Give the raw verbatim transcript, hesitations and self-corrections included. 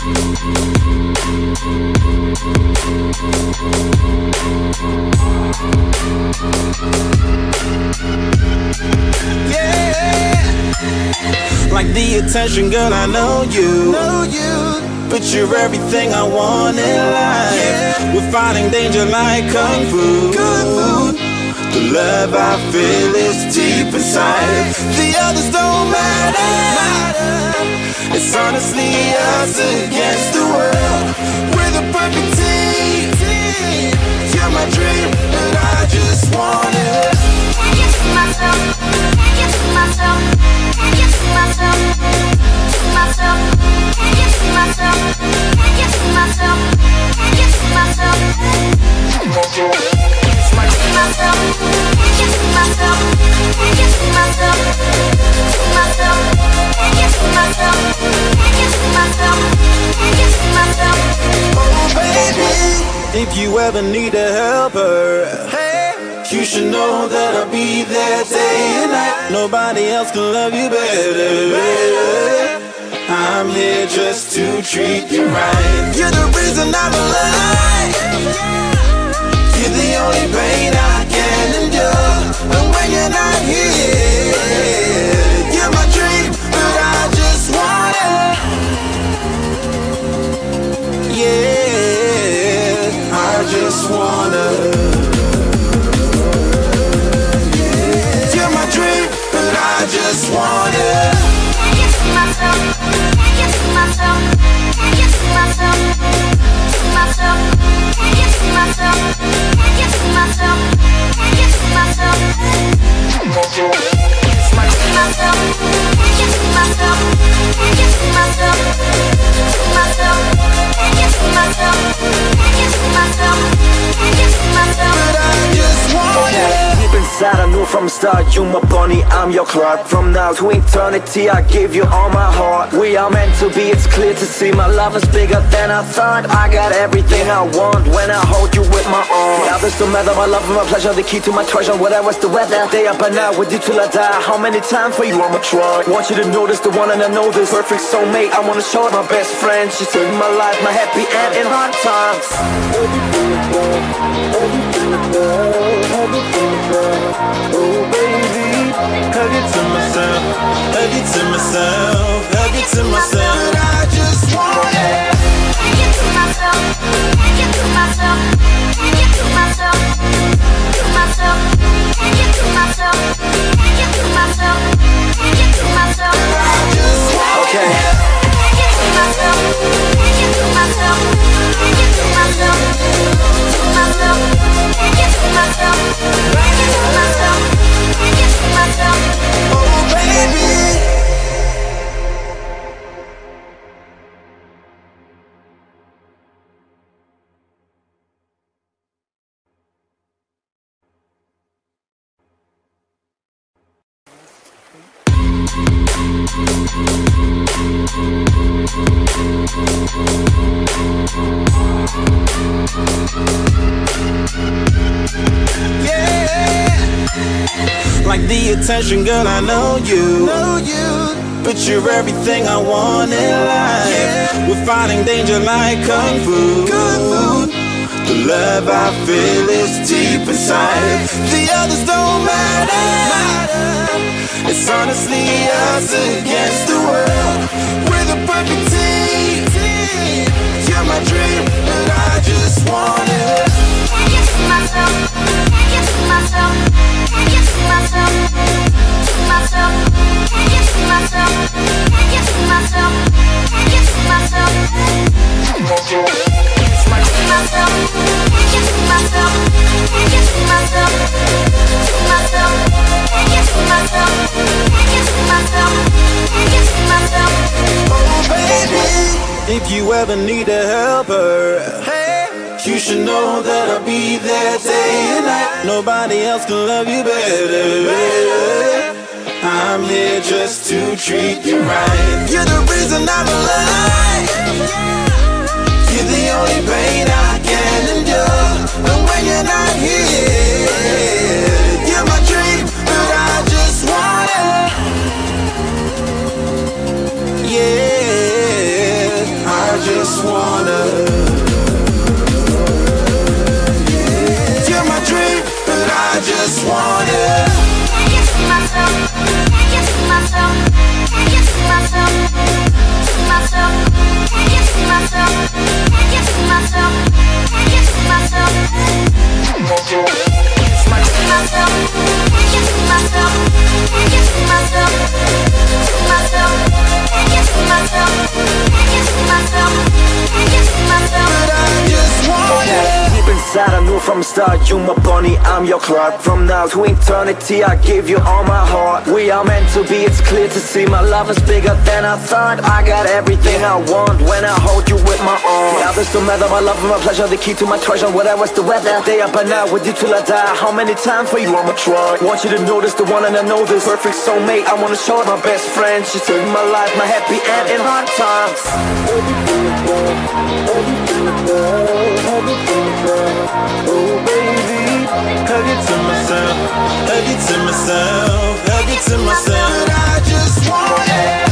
Like the attention, girl, I know you, know you. But you're everything I want in life, yeah. We're fighting danger like Kung Fu, Kung Fu. The love I feel is deep inside. The others don't matter. It's honestly us against the world. We're the perfect team. You're my dream, and I just want it. Can't get to myself, can't get to myself, can't get to myself, to myself, can't get to myself, can't get to myself, can't get to myself, to myself, can't get to myself, can't get to myself, to myself, can't get to myself, can't get to myself, can't get to myself. Oh baby, if you ever need a helper, hey, you should know that I'll be there day and night. Nobody else can love you better. I'm here just to treat you right. You're the reason I'm alive. You're the only pain I can endure. But when you're not here, you're my dream, but I just want it. Yeah, I just wanna. I just want it. Can't get to myself, can't get to myself, can't get to myself, to myself, can't get to myself, can't get to myself, can't get to myself, to myself, can't get to myself, can't get to myself, to myself, can't get to myself, can't get to myself, can't get to myself, but I just want it. Deep inside I knew from the start, you my bunny, I'm your Clark. From now to eternity I give you all my heart. We are meant to be, it's clear to see. My love is bigger than I thought. I got everything I want when I hold you with my arms. Now this don't matter, my love and my pleasure, the key to my treasure. Whatever's the weather, day up and out with you till I die. How many times for you I'ma try? Want you to notice the one and I know this perfect soulmate. I wanna show it my best friend. She saved my life, my happy end in hard times. Everything is love, everything is love, everything is love. Oh baby, hug it to myself, hug it to myself, hug it to myself. I just want it. Can't get to myself, can't get to myself, can't get to myself, to myself, can't get to myself, can't get to myself, can't get to myself. I just want okay. it. Can't get to myself, can't get to myself, can't get to myself, to myself, can't get to myself, can't get to myself, can't get to myself. Oh baby. Like the attention, girl, I know you, know you. But you're everything I want in life, yeah. We're fighting danger like Kung Fu, Kung Fu. The love I feel is deep inside. The others don't matter. It's honestly us against the world. We're the perfect team. You're my dream, and I just want it. Can't get to myself, can't get to myself, can't get to myself, to myself, can't get to myself, can't get to myself, can't get to myself, to myself, can't get to myself, can't get to myself, to myself, can't get to myself, can't get to myself, can't get to myself. Oh baby, if you ever need a helper, hey, you should know that I'll be there day and night. Nobody else can love you better. I'm here just to treat you right. You're the reason I'm alive. You're the only pain I can endure. But when you're not here, you're my dream, but I just want it. Yeah, I just just wanna. You're my dream, but I just wanna. Can't get to myself, can't get to myself, can't get to myself, to myself, can't get to myself, can't get to myself, can't get to myself, to myself, can't get to myself, can't get to myself, to myself, can't get to myself, can't get to myself, can't get to myself, But I just wanna. Deep inside I knew from the start, you my bunny, I'm your Clark. From now to eternity I give you all my heart. We are meant to be, it's clear to see. My love is bigger than I thought. I got everything I want when I hold you with my arms. The others don't matter, my love and my pleasure, the key to my treasure. Whatever's the weather, day up and out with you till I die. How many times for you I'ma try? Want you to notice the one and I know this perfect soulmate. I wanna show it my best friend. She took my life, my happy end in hard times. Everything is love, everything is love, everything is love. Oh baby, Hug it to myself, hug it to myself, hug it to myself. But I just wanna.